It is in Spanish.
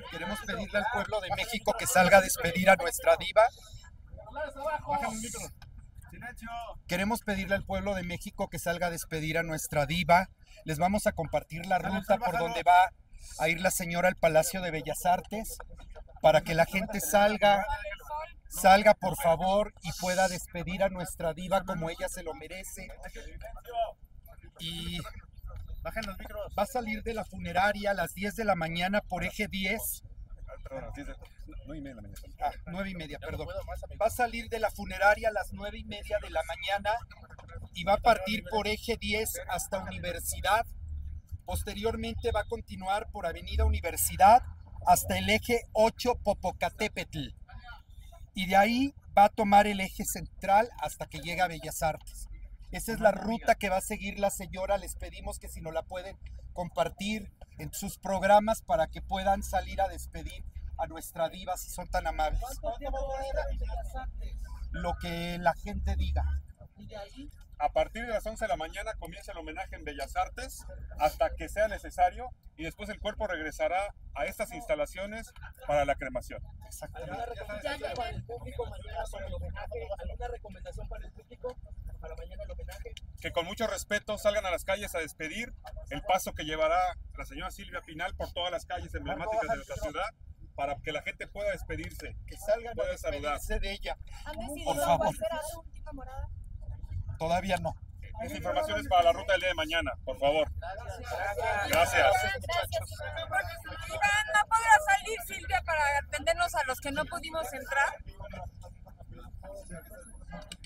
Queremos pedirle al pueblo de México que salga a despedir a nuestra diva. Queremos pedirle al pueblo de México que salga a despedir a nuestra diva. Les vamos a compartir la ruta por donde va a ir la señora al Palacio de Bellas Artes para que la gente salga por favor y pueda despedir a nuestra diva como ella se lo merece. Y va a salir de la funeraria a las 10 de la mañana por eje 10. 9:30, perdón. Va a salir de la funeraria a las 9:30 de la mañana y va a partir por eje 10 hasta Universidad. Posteriormente va a continuar por Avenida Universidad hasta el eje 8 Popocatépetl. Y de ahí va a tomar el eje central hasta que llegue a Bellas Artes. Esa es la ruta que va a seguir la señora. Les pedimos que si no la pueden compartir en sus programas para que puedan salir a despedir a nuestra diva si son tan amables. Lo que la gente diga. A partir de las 11 de la mañana comienza el homenaje en Bellas Artes hasta que sea necesario y después el cuerpo regresará a estas instalaciones para la cremación. Exactamente. ¿Alguna recomendación para el público para mañana el homenaje? Que con mucho respeto salgan a las calles a despedir el paso que llevará la señora Silvia Pinal por todas las calles emblemáticas de nuestra ciudad para que la gente pueda despedirse, Que salgan a despedirse de ella. ¿Han Por decidido favor. hacer su última morada? Todavía no. Esta información es para la ruta del día de mañana, por favor. Gracias. Iván, ¿no podrá salir Silvia para atendernos a los que no pudimos entrar?